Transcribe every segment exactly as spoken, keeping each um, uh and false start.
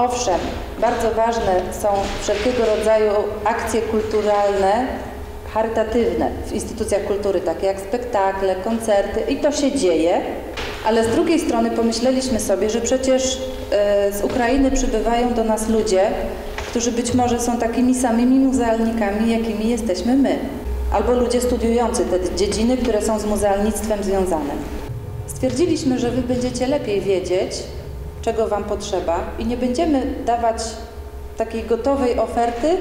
Owszem, bardzo ważne są wszelkiego rodzaju akcje kulturalne, charytatywne w instytucjach kultury, takie jak spektakle, koncerty i to się dzieje, ale z drugiej strony pomyśleliśmy sobie, że przecież z Ukrainy przybywają do nas ludzie, którzy być może są takimi samymi muzealnikami, jakimi jesteśmy my, albo ludzie studiujący te dziedziny, które są z muzealnictwem związane. Stwierdziliśmy, że wy będziecie lepiej wiedzieć, czego wam potrzeba i nie będziemy dawać takiej gotowej oferty,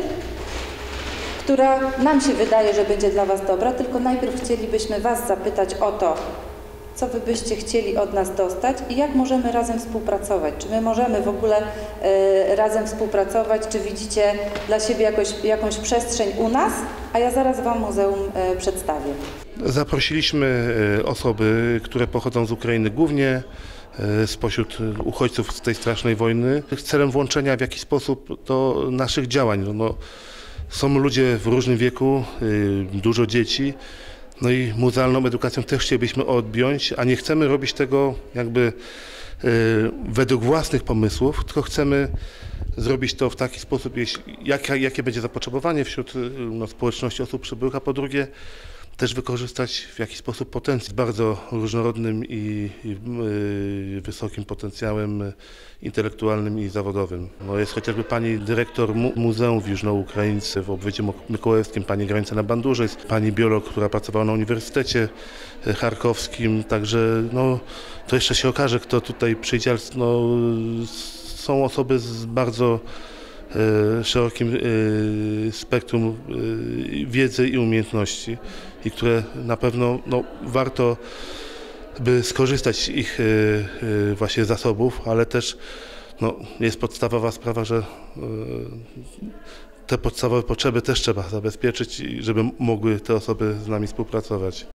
która nam się wydaje, że będzie dla was dobra, tylko najpierw chcielibyśmy was zapytać o to, co wy byście chcieli od nas dostać i jak możemy razem współpracować. Czy my możemy w ogóle y, razem współpracować, czy widzicie dla siebie jakoś, jakąś przestrzeń u nas, a ja zaraz wam muzeum y, przedstawię. Zaprosiliśmy osoby, które pochodzą z Ukrainy, głównie spośród uchodźców z tej strasznej wojny, z celem włączenia w jakiś sposób do naszych działań. No, są ludzie w różnym wieku, dużo dzieci, no i muzealną edukacją też chcielibyśmy odjąć, a nie chcemy robić tego jakby według własnych pomysłów, tylko chcemy zrobić to w taki sposób, jakie, jakie będzie zapotrzebowanie wśród no, społeczności osób przybyłych, a po drugie też wykorzystać w jakiś sposób potencjał z bardzo różnorodnym i, i y, wysokim potencjałem intelektualnym i zawodowym. No jest chociażby pani dyrektor mu Muzeum w Jużnoukraińcy w obwodzie mikołajowskim, pani grająca na bandurze, jest pani biolog, która pracowała na Uniwersytecie Charkowskim, także no, to jeszcze się okaże, kto tutaj przyjdzie, ale no, są osoby z bardzo szerokim spektrum wiedzy i umiejętności i które na pewno no, warto by skorzystać z ich właśnie zasobów, ale też no, jest podstawowa sprawa, że te podstawowe potrzeby też trzeba zabezpieczyć, żeby mogły te osoby z nami współpracować.